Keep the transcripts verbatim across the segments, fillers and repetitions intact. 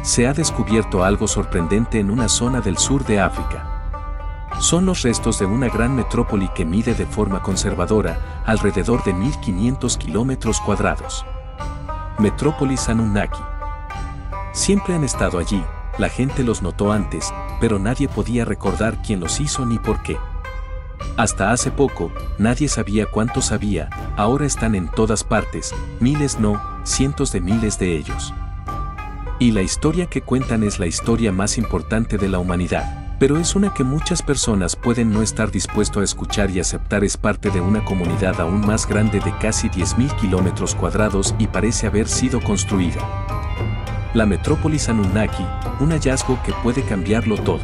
se ha descubierto algo sorprendente en una zona del sur de África. Son los restos de una gran metrópoli que mide de forma conservadora alrededor de mil quinientos kilómetros cuadrados. Metrópolis Anunnaki. Siempre han estado allí, la gente los notó antes, pero nadie podía recordar quién los hizo ni por qué. Hasta hace poco, nadie sabía cuántos había, ahora están en todas partes, miles no, cientos de miles de ellos. Y la historia que cuentan es la historia más importante de la humanidad. Pero es una que muchas personas pueden no estar dispuestos a escuchar y aceptar. Es parte de una comunidad aún más grande de casi diez mil kilómetros cuadrados y parece haber sido construida. La metrópolis Anunnaki, un hallazgo que puede cambiarlo todo.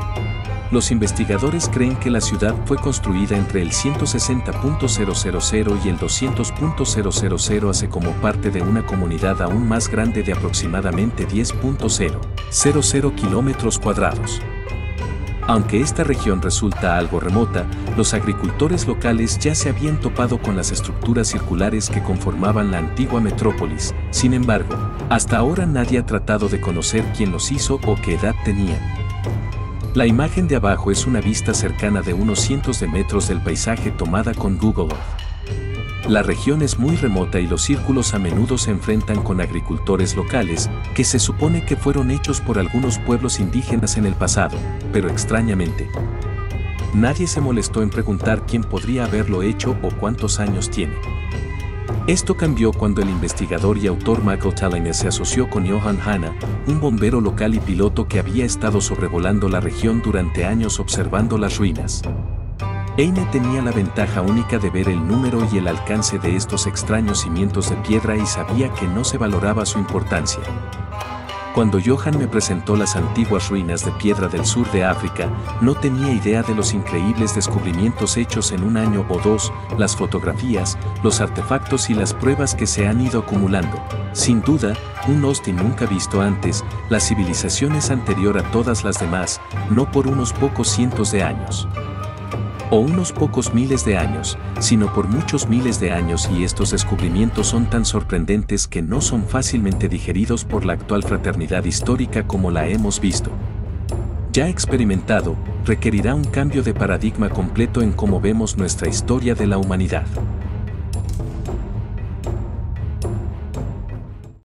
Los investigadores creen que la ciudad fue construida entre el ciento sesenta punto cero cero cero y el doscientos punto cero cero cero hace como parte de una comunidad aún más grande de aproximadamente diez punto cero cero cero kilómetros cuadrados. Aunque esta región resulta algo remota, los agricultores locales ya se habían topado con las estructuras circulares que conformaban la antigua metrópolis. Sin embargo, hasta ahora nadie ha tratado de conocer quién los hizo o qué edad tenían. La imagen de abajo es una vista cercana de unos cientos de metros del paisaje tomada con Google Earth. La región es muy remota y los círculos a menudo se enfrentan con agricultores locales, que se supone que fueron hechos por algunos pueblos indígenas en el pasado, pero extrañamente, nadie se molestó en preguntar quién podría haberlo hecho o cuántos años tiene. Esto cambió cuando el investigador y autor Michael Talliner se asoció con Johan Hanna, un bombero local y piloto que había estado sobrevolando la región durante años observando las ruinas. Heine tenía la ventaja única de ver el número y el alcance de estos extraños cimientos de piedra y sabía que no se valoraba su importancia. Cuando Johan me presentó las antiguas ruinas de piedra del sur de África, no tenía idea de los increíbles descubrimientos hechos en un año o dos, las fotografías, los artefactos y las pruebas que se han ido acumulando. Sin duda, un Austin nunca visto antes, la civilización es anterior a todas las demás, no por unos pocos cientos de años o unos pocos miles de años, sino por muchos miles de años, y estos descubrimientos son tan sorprendentes que no son fácilmente digeridos por la actual fraternidad histórica como la hemos visto. Ya experimentado, requerirá un cambio de paradigma completo en cómo vemos nuestra historia de la humanidad.